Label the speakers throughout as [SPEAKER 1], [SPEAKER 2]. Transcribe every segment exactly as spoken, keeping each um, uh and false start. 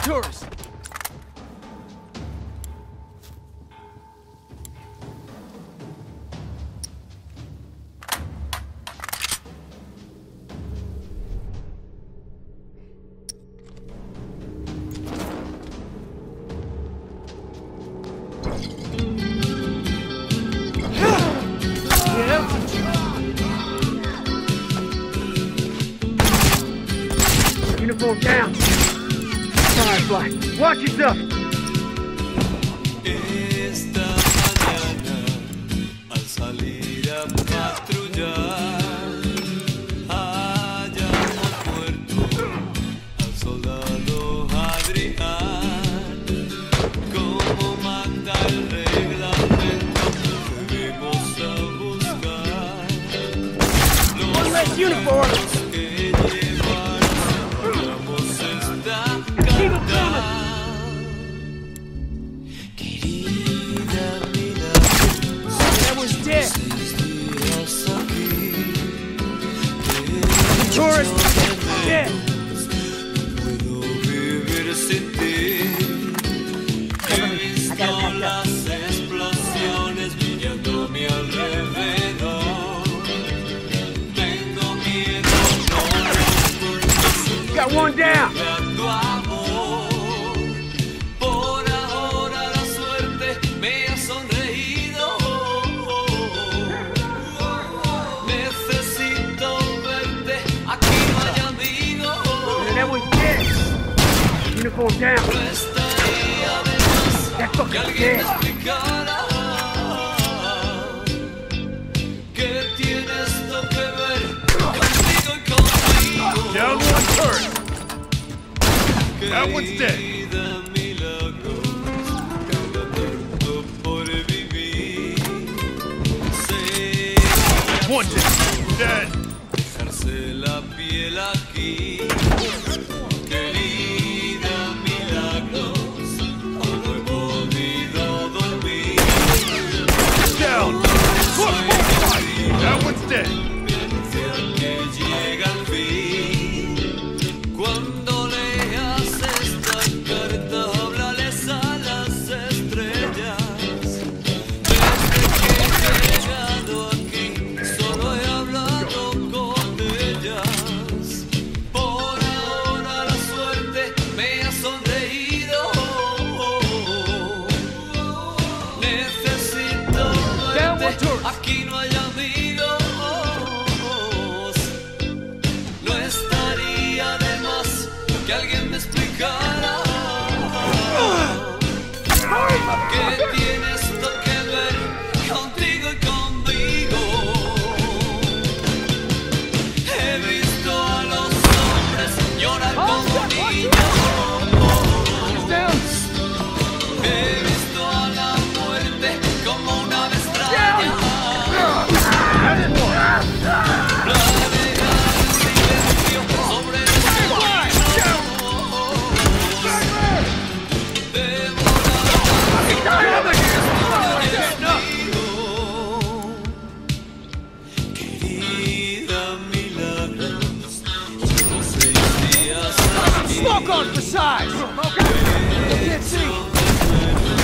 [SPEAKER 1] tourist.
[SPEAKER 2] Uniform down. Firefly, watch yourself.
[SPEAKER 3] Esta mañana, al salir a patrullar, hayamos muerto al soldado Adrián. Como manda el reglamento, debemos a buscar
[SPEAKER 2] One less uniform.
[SPEAKER 1] Tourist! Dead!
[SPEAKER 3] Puedo vivir sin ti. He visto las explosiones brillando a mi alrededor. Tengo miedo, no los culpes.
[SPEAKER 2] Got one down.
[SPEAKER 3] Tu amor. Por ahora la suerte me ha sonreído. Necesito verte, aquí no hay amigos.
[SPEAKER 2] That was dead. Uniform down.
[SPEAKER 3] No estaría de más
[SPEAKER 2] That
[SPEAKER 3] que
[SPEAKER 2] fucker's
[SPEAKER 3] alguien me
[SPEAKER 2] dead.
[SPEAKER 3] explicara qué tiene esto que ver contigo y conmigo.
[SPEAKER 1] Down one turret! That one's dead.
[SPEAKER 3] Querida Milagros, cada tanto por vivir. Sé
[SPEAKER 1] One dead. Dead.
[SPEAKER 3] dejarse la piel aquí. Querida Milagros, aún no he podido dormir.
[SPEAKER 1] Down. That one's dead.
[SPEAKER 3] Me anuncian que llega el fin. Cuando leas esta carta, háblales a las estrellas. Desde que he llegado aquí, solo he hablado con ellas. Por ahora la suerte me ha sonreído. Necesito verte, aquí no hay amigos. No estaría de más que alguien me explicara qué tiene esto que ver contigo y conmigo. He visto a los hombres llorar como niños. He visto a la muerte como una ave extraña. Planear el silencio sobre el Querida Milagros, llevo seis días aquí.
[SPEAKER 1] Smoke on for size! Can't see!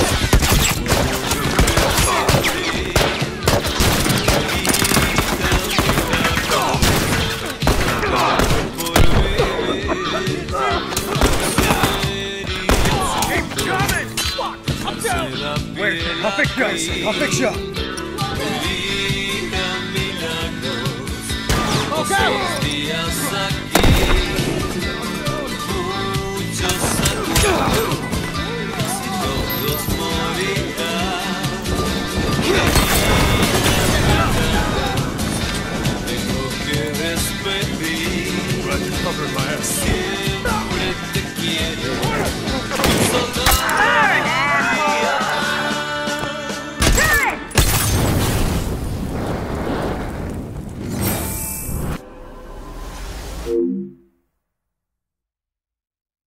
[SPEAKER 3] I'll fix you.
[SPEAKER 1] I'll fix you!
[SPEAKER 3] Querida Milagros,
[SPEAKER 1] Okay.
[SPEAKER 3] seis días aquí, muchos aquí, casi todos morirán. Tengo que despedir. Siempre te quiero, soldado.